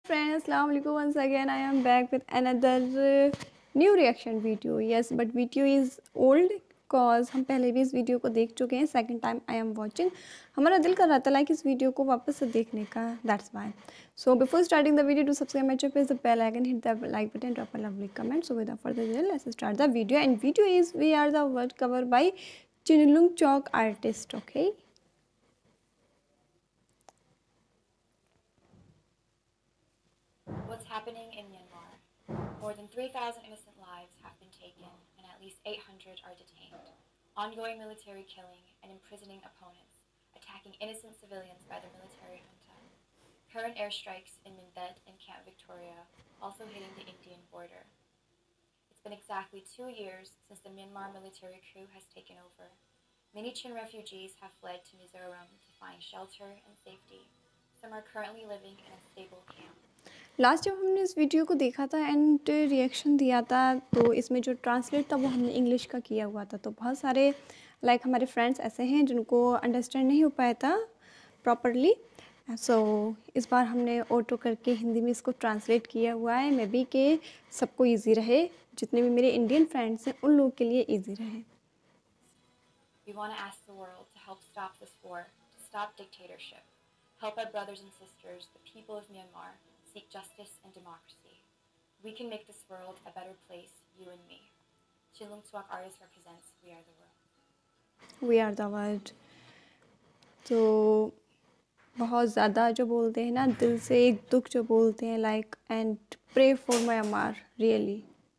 Friends, assalamu alaikum. Once again I am back with another new reaction video. Yes, but video is old cause हम पहले भी इस video को देख चुके हैं. Second time I am watching. हमारा दिल कर रहा था लाइक इस वीडियो को वापस से देखने का. That's why. So before starting the video, to subscribe my channel, press the bell icon, hit the like button, drop a lovely comment. So without further delay let's start the video. And video is we are the world cover by चिनलुंगचौक artist. Okay. What's happening in Myanmar? More than 3,000 innocent lives have been taken and at least 800 are detained. Ongoing military killing and imprisoning opponents, attacking innocent civilians by the military junta. Current airstrikes in Minbet and Camp Victoria, also hitting the Indian border. It's been exactly 2 years since the Myanmar military coup has taken over. Many Chin refugees have fled to Mizoram to find shelter and safety. Some are currently living in a stable camp. Last जब हमने इस video को देखा था and reaction दिया था तो इसमें जो ट्रांसलेट था वो हमने इंग्लिश का किया हुआ था. तो बहुत सारे लाइक हमारे फ्रेंड्स ऐसे हैं जिनको अंडरस्टैंड नहीं हो पाया था प्रॉपरली. सो इस बार हमने ऑटो करके हिंदी में इसको ट्रांसलेट किया हुआ है. मे बी कि सबको ईजी रहे, जितने भी मेरे इंडियन फ्रेंड्स हैं उन लोगों के लिए ईजी रहे. We want to ask the world to help stop this war, to stop dictatorship, help our brothers and sisters, the people of Myanmar, seek justice and democracy. We can make this world a better place, you and me. Chilungtwak Artist represents We Are the World. We are the world. तो बहुत ज़्यादा जो बोलते हैं ना, दिल से एक दुख जो बोलते हैं like and pray for Myanmar really.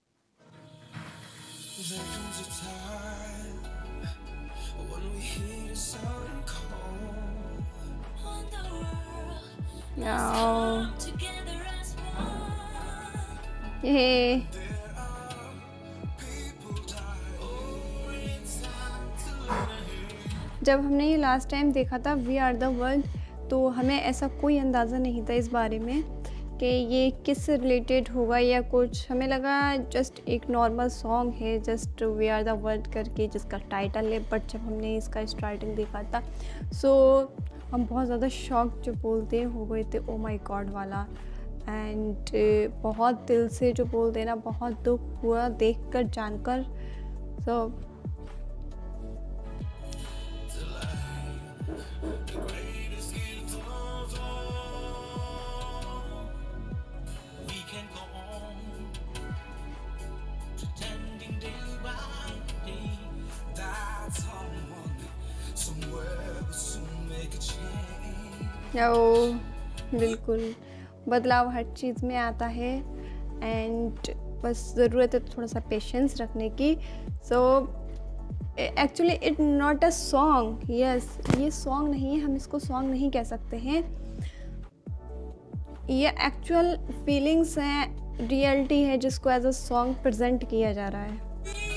ये जब हमने ये लास्ट टाइम देखा था वी आर द वर्ल्ड, तो हमें ऐसा कोई अंदाज़ा नहीं था इस बारे में कि ये किस से रिलेटेड होगा या कुछ. हमें लगा जस्ट एक नॉर्मल सॉन्ग है, just we are the world करके जिसका टाइटल है. बट जब हमने इसका स्टार्टिंग देखा था सो हम बहुत ज़्यादा शॉक जो बोलते हो गए थे, ओ माय गॉड वाला. एंड बहुत दिल से जो बोलते हैं ना, बहुत दुख हुआ देखकर जानकर. सो बिल्कुल बदलाव हर चीज़ में आता है एंड बस ज़रूरत है थोड़ा सा पेशेंस रखने की. So actually it not a song. Yes, ये सॉन्ग नहीं है, हम इसको सॉन्ग नहीं कह सकते हैं. ये एक्चुअल फीलिंग्स हैं, रियलिटी है जिसको एज अ सॉन्ग प्रेजेंट किया जा रहा है.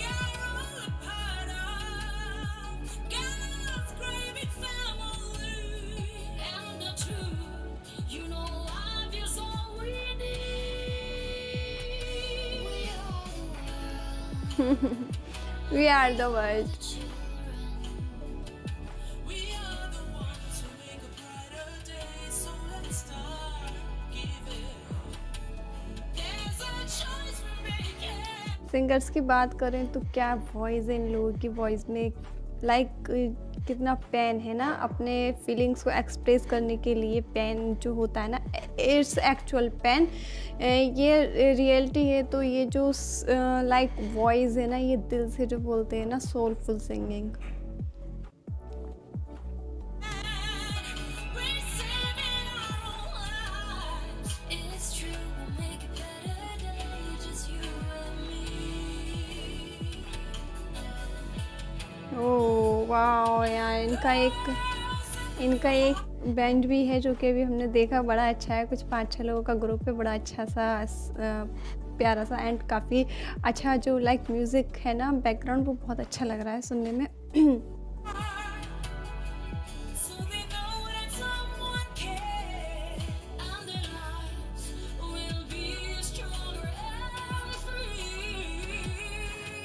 We are the world. Singers की बात करें तो क्या वॉइस है इन लोगों की. वॉइस में लाइक कितना पेन है ना, अपने फीलिंग्स को एक्सप्रेस करने के लिए पेन जो होता है ना, इट्स एक्चुअल पेन. ये रियलिटी है. तो ये जो लाइक वॉइस है ना, ये दिल से जो बोलते हैं ना, सोलफुल सिंगिंग. ओह वाह यार, इनका एक बैंड भी है जो कि अभी हमने देखा, बड़ा अच्छा है. कुछ 5-6 लोगों का ग्रुप है, बड़ा अच्छा सा प्यारा सा एंड काफ़ी अच्छा जो लाइक म्यूज़िक है ना, बैकग्राउंड वो बहुत अच्छा लग रहा है सुनने में.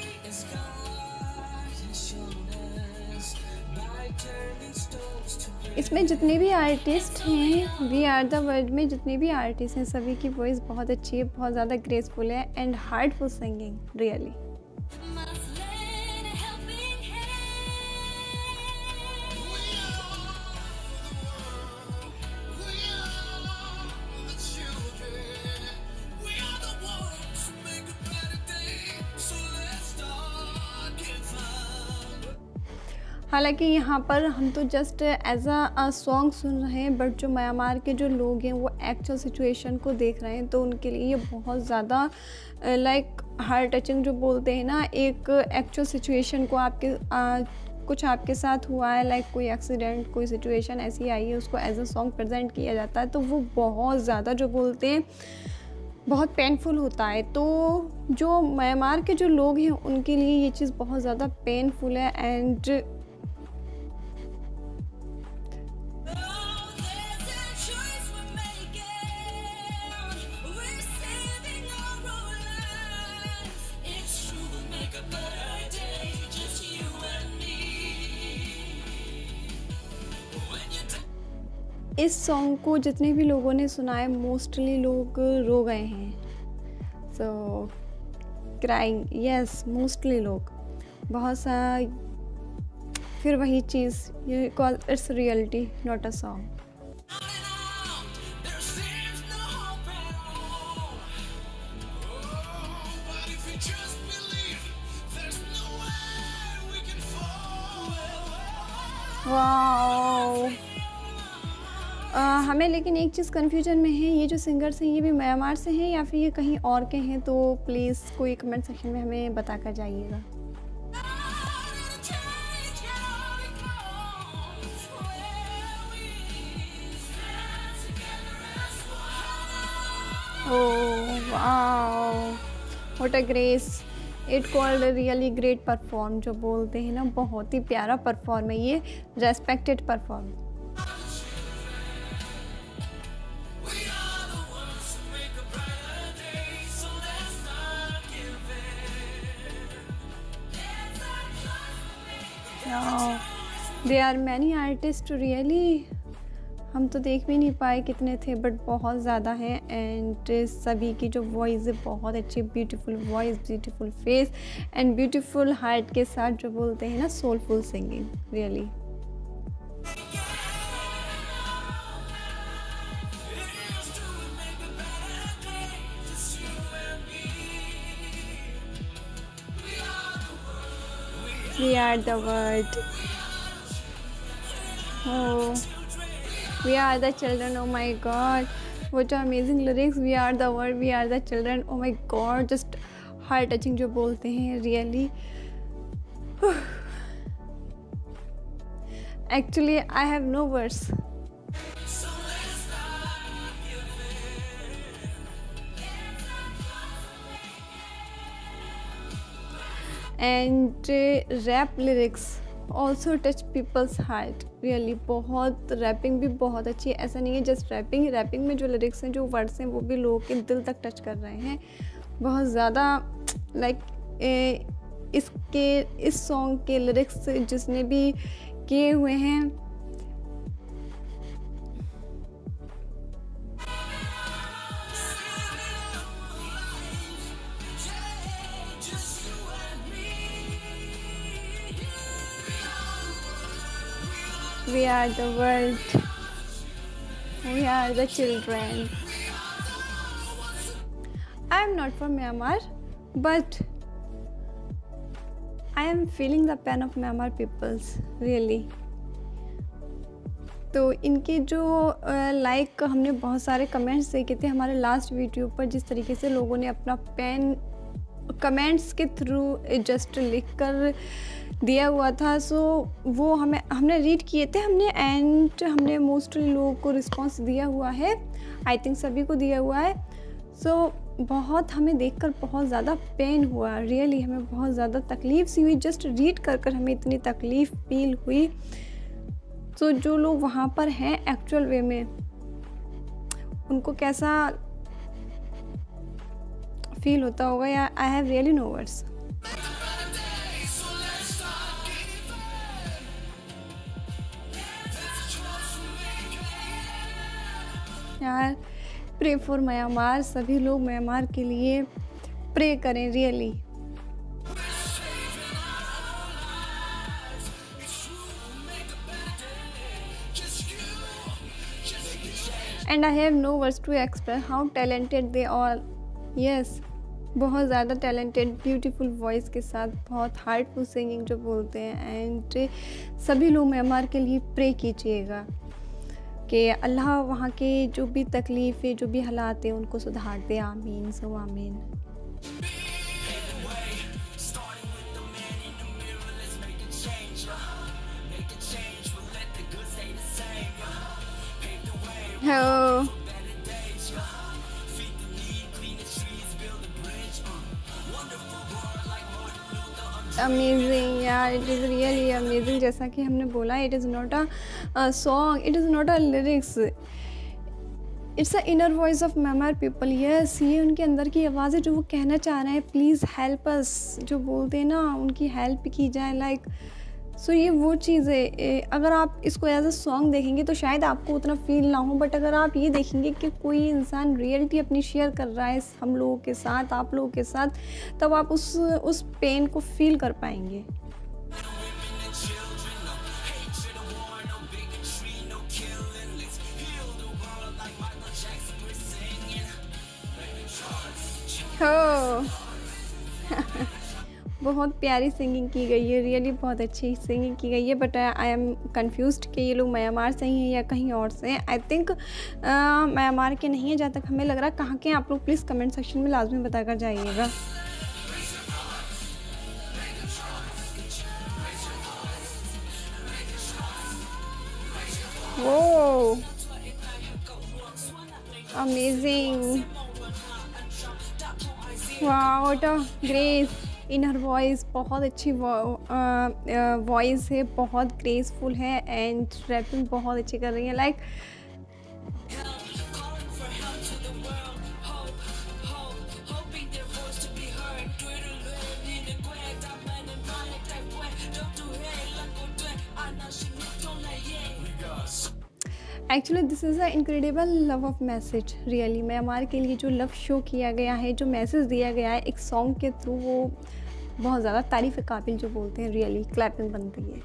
turning stones to इसमें जितने भी आर्टिस्ट हैं, वी आर द वर्ल्ड में जितने भी आर्टिस्ट हैं, सभी की वॉइस बहुत अच्छी है, बहुत ज़्यादा ग्रेसफुल है एंड हार्टफुल सिंगिंग रियली। हालांकि यहाँ पर हम तो जस्ट एज अ सॉन्ग सुन रहे हैं, बट जो म्यांमार के जो लोग हैं वो एक्चुअल सिचुएशन को देख रहे हैं, तो उनके लिए ये बहुत ज़्यादा लाइक हार्ट टचिंग जो बोलते हैं ना, एक एक्चुअल सिचुएशन को आपके कुछ आपके साथ हुआ है, लाइक कोई एक्सीडेंट, कोई सिचुएशन ऐसी आई है, उसको एज अ सॉन्ग प्रेजेंट किया जाता है, तो वो बहुत ज़्यादा जो बोलते हैं बहुत पेनफुल होता है। तो जो म्यांमार के जो लोग हैं उनके लिए ये चीज़ बहुत ज़्यादा पेनफुल है एंड इस सॉन्ग को जितने भी लोगों ने सुना है मोस्टली लोग रो गए हैं। सो क्राइंग, यस, मोस्टली लोग बहुत सा, फिर वही चीज़, ये call it's reality not a song. Wow, हमें लेकिन एक चीज़ कन्फ्यूजन में है, ये जो सिंगर्स हैं ये भी म्यांमार से हैं या फिर ये कहीं और के हैं, तो प्लीज़ कोई कमेंट सेक्शन में हमें बता कर जाइएगा। Oh wow, what a grace, it called really great perform, जो बोलते हैं ना बहुत ही प्यारा परफॉर्म है ये, respected perform. They are many artist really, हम तो देख भी नहीं पाए कितने थे, बट बहुत ज़्यादा हैं एंड सभी की जो वॉइस है बहुत अच्छी, beautiful voice, beautiful face and beautiful heart के साथ जो बोलते हैं ना soulful singing really. We are the world. Oh, we are the children. Oh my God, what amazing lyrics. We are the world. We are the children. Oh my God, just heart touching जो बोलते हैं really. Actually, I have no words. And rap lyrics also touch peoples heart really, बहुत rapping भी बहुत अच्छी है, ऐसा नहीं है जस्ट रैपिंग में जो लिरिक्स हैं, जो वर्ड्स हैं, वो भी लोगों के दिल तक टच कर रहे हैं बहुत ज़्यादा। लाइक इस सॉन्ग के लिरिक्स जिसने भी किए हुए हैं We are the world. We are the children. I am not from Myanmar, but I am feeling the pain of Myanmar peoples, really. तो इनके जो लाइक हमने बहुत सारे कमेंट्स देखे थे हमारे लास्ट वीडियो पर, जिस तरीके से लोगों ने अपना पेन कमेंट्स के थ्रू जस्ट लिख कर दिया हुआ था, सो वो हमने रीड किए थे एंड हमने मोस्टली लोगों को रिस्पांस दिया हुआ है, आई थिंक सभी को दिया हुआ है। सो बहुत हमें देखकर बहुत ज़्यादा पेन हुआ, रियली हमें बहुत ज़्यादा तकलीफ सी हुई, जस्ट रीड कर हमें इतनी तकलीफ़ फील हुई। सो जो लोग वहाँ पर हैं एक्चुअल वे में, उनको कैसा फील होता होगा, या I have really no words. यार प्रे फॉर म्यांमार, सभी लोग म्यांमार के लिए प्रे करें really. And I have no words to express how talented they all. Yes, बहुत ज़्यादा टैलेंटेड, ब्यूटीफुल वॉइस के साथ, बहुत हार्टफुल सिंगिंग जो बोलते हैं। एंड सभी लोग म्यांमार के लिए प्रे कीजिएगा कि अल्लाह वहाँ के जो भी तकलीफ़ें, जो भी हालात हैं उनको सुधार दे। आमीन सो आमीन। Oh. अमेजिंग यार, इट इज़ रियली अमेजिंग। जैसा कि हमने बोला, it is not a song, it is not a lyrics, it's a inner voice of Myanmar people. Yes, ये उनके अंदर की आवाज़ है जो वो कहना चाह रहे हैं, प्लीज़ हेल्प अस, जो बोलते हैं ना, उनकी हेल्प की जाए। लाइक सो ये वो चीज़ है। अगर आप इसको एज अ सॉन्ग देखेंगे तो शायद आपको उतना फील ना हो, बट अगर आप ये देखेंगे कि कोई इंसान रियलिटी अपनी शेयर कर रहा है हम लोगों के साथ, आप लोगों के साथ, तब आप उस पेन को फील कर पाएंगे। हो बहुत प्यारी सिंगिंग की गई है, रियली बहुत अच्छी सिंगिंग की गई है। बट आई एम कंफ्यूज्ड कि ये लोग म्यांमार से ही हैं या कहीं और से हैं। आई थिंक म्यांमार के नहीं है, जहाँ तक हमें लग रहा है। कहाँ के हैं आप लोग, प्लीज़ कमेंट सेक्शन में लाजमी बताकर जाइएगा। वो अमेजिंग, वाह, what a grace inner voice. बहुत अच्छी वॉइस है, बहुत ग्रेसफुल है एंड रैपिंग बहुत अच्छी कर रही है। Like actually this is a incredible love of message. Really Myanmar के लिए जो लव शो किया गया है, जो मैसेज दिया गया है एक सॉन्ग के थ्रू, वो बहुत ज़्यादा तारीफ़ काबिल, जो बोलते हैं, रियली क्लैपिंग बनती है।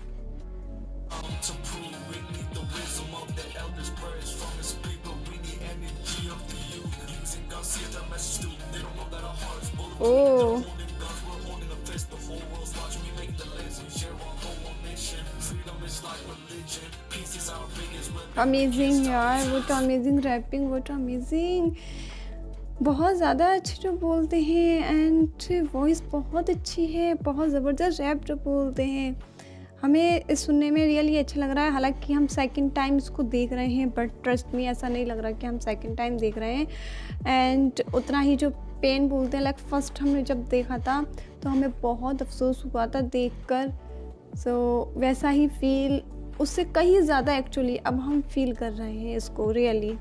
ओह अमेजिंग यार, वो तो अमेजिंग रैपिंग, वो तो अमेजिंग, बहुत ज़्यादा अच्छे जो बोलते हैं एंड वॉइस बहुत अच्छी है, बहुत ज़बरदस्त रैप जो बोलते हैं। हमें सुनने में रियली अच्छा लग रहा है। हालांकि हम सेकंड टाइम इसको देख रहे हैं, बट ट्रस्ट में ऐसा नहीं लग रहा कि हम सेकंड टाइम देख रहे हैं। एंड उतना ही जो पेन बोलते हैं, लाइक फर्स्ट हमने जब देखा था तो हमें बहुत अफसोस हुआ था देखकर। सो वैसा ही फील, उससे कहीं ज़्यादा एक्चुअली अब हम फील कर रहे हैं इसको really.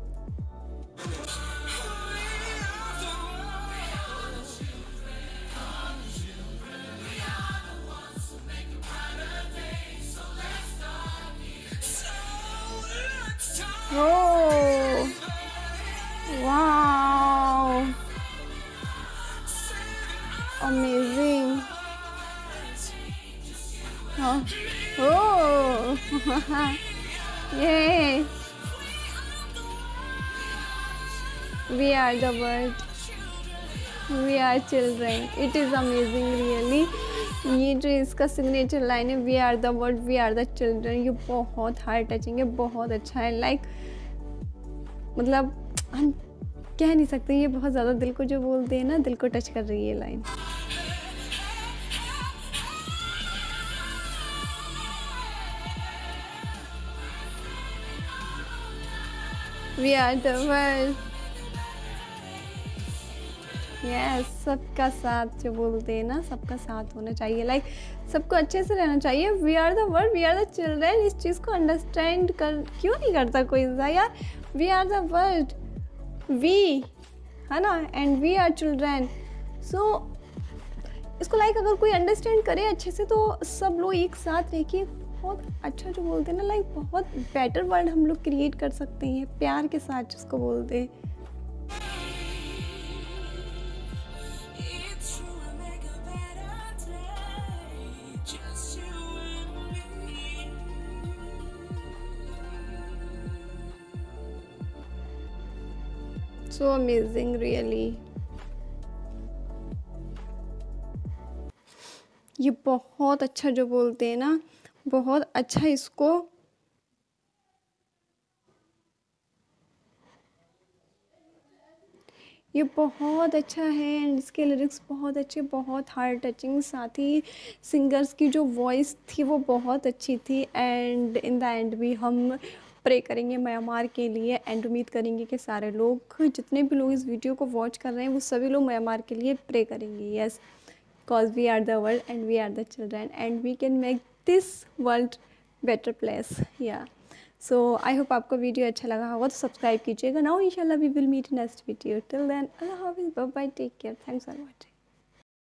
Oh, wow, amazing. Oh, yay. We are the world. We are children. It is amazing really. ये जो इसका सिग्नेचर लाइन है, we are the world, we are the children, ये बहुत हार्ट टचिंग है, बहुत अच्छा है। लाइक मतलब हम कह नहीं सकते, ये बहुत ज़्यादा दिल को जो बोलते हैं ना, दिल को टच कर रही है line. We are the world, yes, सबका साथ जो बोलते हैं ना, सबका साथ होना चाहिए। लाइक सबको अच्छे से रहना चाहिए। We are the world, we are the children, इस चीज़ को अंडरस्टैंड क्यों नहीं करता कोई इंसान यार। We are the world, we है ना, and we are children. So इसको लाइक अगर कोई अंडरस्टैंड करे अच्छे से, तो सब लोग एक साथ रह के बहुत अच्छा जो बोलते हैं ना, लाइक बहुत बेटर वर्ल्ड हम लोग क्रिएट कर सकते हैं प्यार के साथ जिसको बोलते हैं। So amazing really. ये बहुत अच्छा जो बोलते हैं ना, बहुत अच्छा इसको ये बहुत अच्छा है एंड इसके लिरिक्स बहुत अच्छे, बहुत हार्ट टचिंग, साथ ही सिंगर्स की जो वॉइस थी वो बहुत अच्छी थी। एंड इन द एंड भी हम प्रे करेंगे म्यांमार के लिए एंड उम्मीद करेंगे कि सारे लोग, जितने भी लोग इस वीडियो को वॉच कर रहे हैं, वो सभी लोग म्यांमार के लिए प्रे करेंगे। Yes, because we are the world and we are the children and we can make this world better place. Yeah so I hope आपको वीडियो अच्छा लगा होगा, तो सब्सक्राइब कीजिएगा। नाउ इंशाल्लाह we will meet next video. Till then अल्लाह हाफिज़, bye bye, take care, thanks for watching.